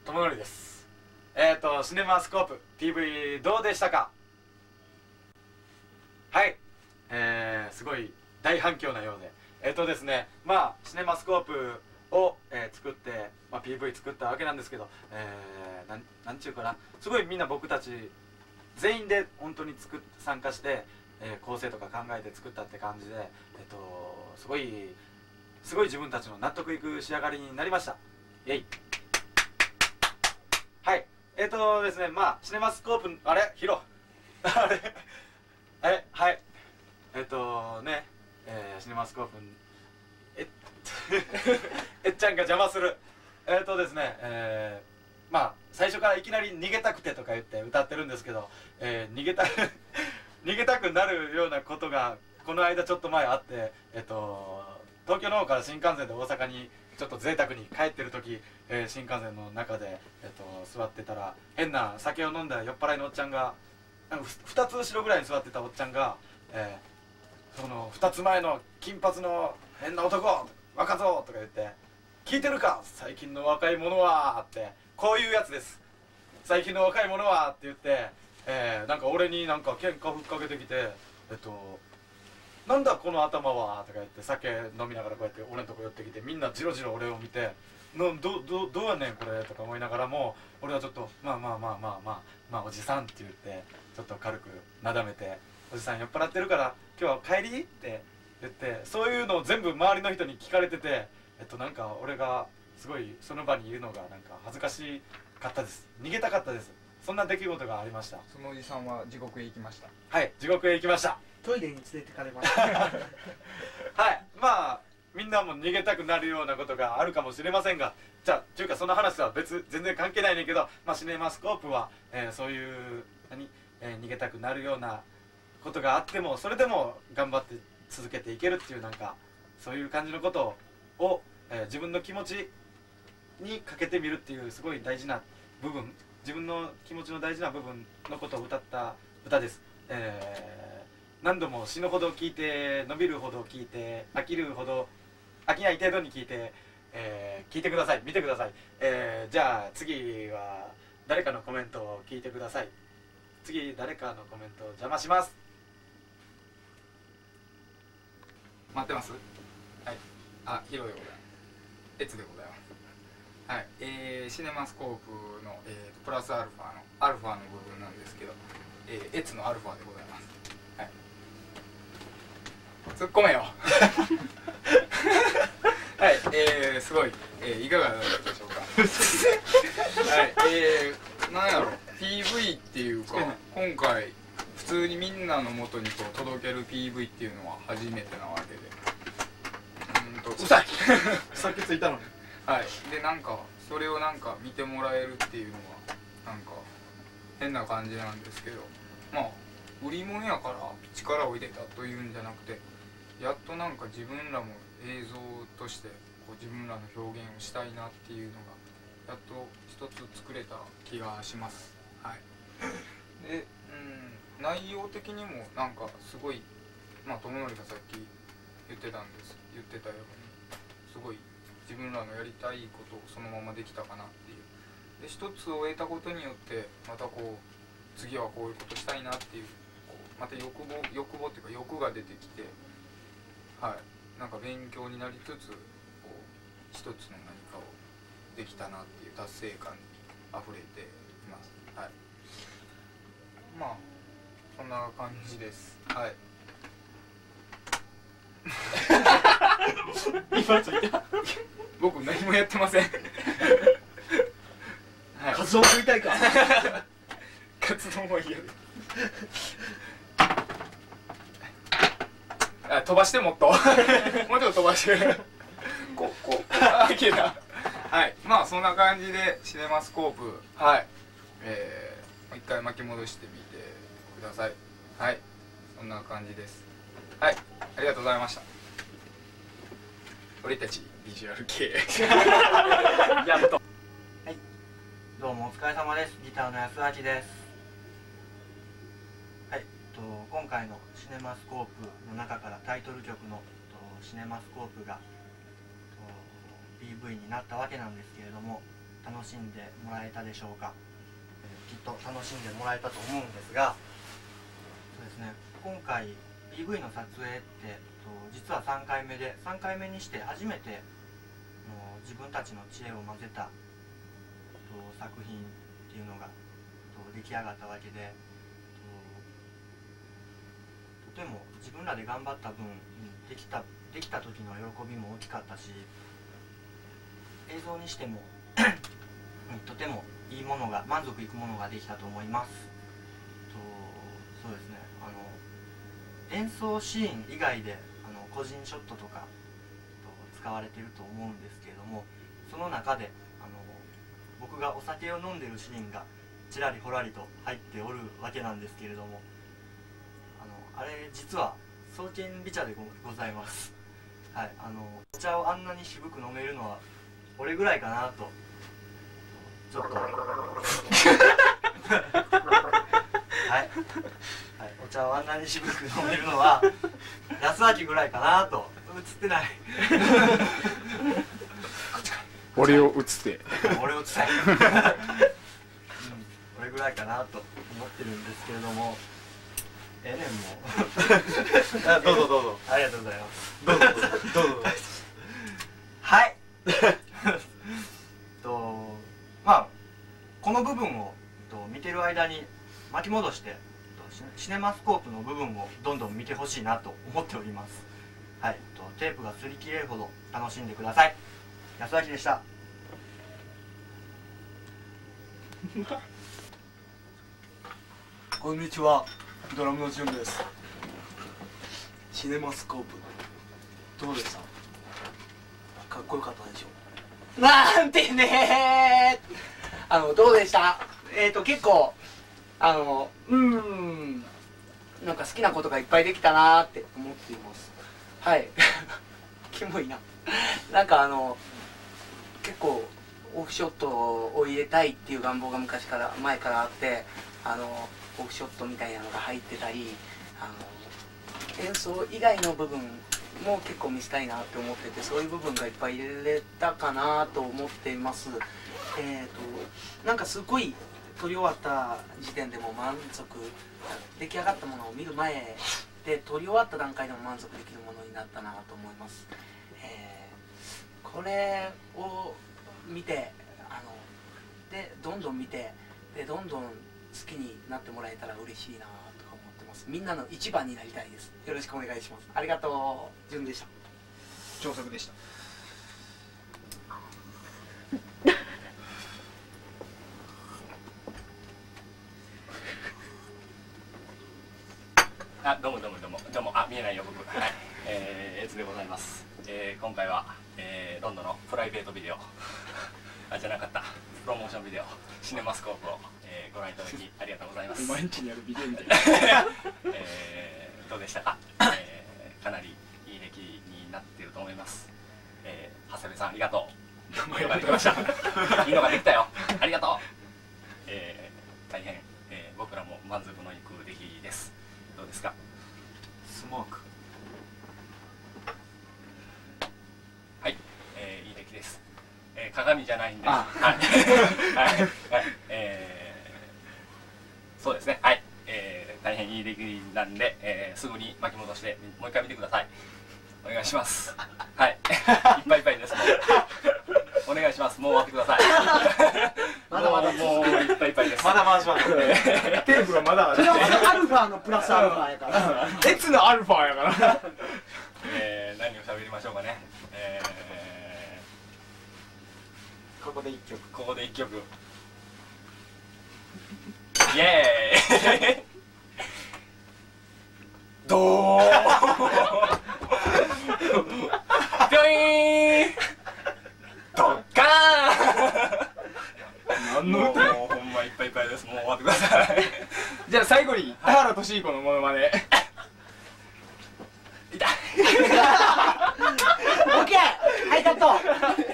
友則です。シネマスコープ PV どうでしたか？はい、すごい大反響なようで、ですね、シネマスコープを、作って、PV 作ったわけなんですけど、なんちゅうかな、すごいみんな僕たち全員で本当に参加して、構成とか考えて作ったって感じで、すごい自分たちの納得いく仕上がりになりました。イエイ。はい、ですね、シネマスコープ、あれヒロあれはい、シネマスコープえっちゃんが邪魔する。ですね、最初からいきなり逃げたくてとか言って歌ってるんですけど、逃げたくなるようなことがこの間ちょっと前あって、東京の方から新幹線で大阪にちょっと贅沢に帰ってる時、新幹線の中で、座ってたら変な酒を飲んだ酔っ払いのおっちゃんが、2つ後ろぐらいに座ってたおっちゃんが、その2つ前の金髪の変な男若造とか言って「聞いてるか最近の若い者は」ってこういうやつです。最近の若い者はって言って、なんか俺になんか喧嘩ふっかけてきてなんだこの頭はとか言って酒飲みながらこうやって俺のとこ寄ってきてみんなじろじろ俺を見てどうやねんこれとか思いながらも俺はちょっとまあおじさんって言ってちょっと軽くなだめておじさん酔っ払ってるから今日は帰りって言ってそういうのを全部周りの人に聞かれててなんか俺がすごいその場にいるのがなんか恥ずかしかったです。逃げたかったです。そんな出来事がありました。 そのおじさんは地獄へ行きました。 はい、地獄へ行きました。 トイレに連れてかれましたはい、みんなも逃げたくなるようなことがあるかもしれませんが、じゃあというかその話は全然関係ないねんけど、シネマスコープは、そういう逃げたくなるようなことがあってもそれでも頑張って続けていけるっていうなんかそういう感じのことを、自分の気持ちにかけてみるっていうすごい大事な部分、自分の気持ちの大事な部分のことを歌った歌です。何度も死ぬほど聴いて伸びるほど聴いて飽きるほど飽きない程度に聴いて、聞いてください、見てください。じゃあ次は誰かのコメントを聞いてください。次誰かのコメントを邪魔します。 待ってます。はい、ヒロでございます。エツでございます。はい、シネマスコープの、プラスアルファのアルファの部分なんですけど、エツのアルファでございます。はい、突っ込めよはい、すごい、いかがだったでしょうかはい、なんやろ PV っていうか今回普通にみんなの元にこう届ける PV っていうのは初めてなわけでうさいさっきついたのにはい、でなんかそれをなんか見てもらえるっていうのはなんか変な感じなんですけど、売り物やから力を入れたというんじゃなくてやっとなんか自分らも映像としてこう自分らの表現をしたいなっていうのがやっと一つ作れた気がします。はい、で、内容的にもなんかすごい友則がさっき言ってたようにすごい自分らのやりたいことをそのままできたかなっていう。で一つを得たことによってまたこう次はこういうことしたいなっていう、また欲望っていうか欲が出てきて、はい、なんか勉強になりつつこう一つの何かをできたなっていう達成感にあふれています。はい、そんな感じです。はい今ついた僕何もやってませんはい、 カツオ食いたいかカツ丼は嫌です飛ばしてもっともうちょっと飛ばしていけた。はい、そんな感じでシネマスコープ、はい、もう一回巻き戻してみてください。はい、そんな感じです。はい、ありがとうございました。俺たちビジュアル系やっと。 はい、どうもお疲れ様です。ギターの安明です。はい、今回のシネマスコープの中からタイトル曲のシネマスコープがPV になったわけなんですけれども、 楽しんでもらえたでしょうか。きっと楽しんでもらえたと思うんですが、そうですね、今回 PV の撮影って実は3回目で、3回目にして初めて自分たちの知恵を混ぜた作品っていうのが出来上がったわけで、とても自分らで頑張った分できた時の喜びも大きかったし、映像にしてもとてもいいものが、満足いくものができたと思います。そうですね、演奏シーン以外で個人ショットとか使われてると思うんですけれども、その中で僕がお酒を飲んでるシーンがちらりほらりと入っておるわけなんですけれども、あれ実は爽健美茶でございます。はい、お茶をあんなに渋く飲めるのは俺ぐらいかなとちょっとはい、お茶をあんなに渋く飲めるのは安明ぐらいかなと。映ってない俺を映って俺を映せ俺ぐらいかなと思ってるんですけれども、もうどうぞどうぞ。 ありがとうございます。 どうぞどうぞどうぞ。 はいまあこの部分を見てる間に巻き戻してシネマスコープの部分をどんどん見てほしいなと思っております。はい、テープが擦り切れるほど楽しんでください。安明でした。 こんにちは、ドラムのじゅんです。シネマスコープどうでした？かっこよかったでしょ？ なんてねー。どうでした？結構なんか好きなことがいっぱいできたなーって思っています。はいキモいな。なんか結構オフショットを入れたいっていう願望が前からあって、オフショットみたいなのが入ってたり、演奏以外の部分も結構見せたいなって思ってて、そういう部分がいっぱい入れたかなと思っています。なんかすごい撮り終わった時点でも満足、出来上がったものを見る前で撮り終わった段階でも満足できるものになったなと思います。これを見てでどんどん見てでどんどん好きになってもらえたら嬉しいなとか思ってます。みんなの一番になりたいです。よろしくお願いします。ありがとう。じゅんでした。 長作でした。 どうも、見えないよ僕。はい、エツでございます。今回は、ロンドンのプライベートビデオじゃなかったプロモーションビデオシネマスコープを、ご覧いただきありがとうございます。 毎日にあるビデオみたいなどうでしたか？かなりいい出来になっていると思います。長谷部さんありがとう。いいのができました。いいのができたよ。ありがとう。大変、僕らも満足のいく出来です。どうですか？ スモーク。 はい、いい出来です。鏡じゃないんで、はい、そうですね。はい、大変いい出来なんで、すぐに巻き戻してもう一回見てください。お願いします。はい、いっぱいいっぱいです。お願いします。もう終わってください。 まだまだもういっぱいいっぱいです。 まだ回します。 テープがまだある。 それはアルファのプラスアルファやから。 列のアルファやから。 何を喋りましょうかね。 ここで一曲。 ここで一曲。イエーイ。どう。ぴょいーん。ドッカーン。もうほんまいっぱいいっぱいです。もう終わってください。 じゃあ最後に田原俊彦のモノマネ。 痛い。 オッケー。はいカット。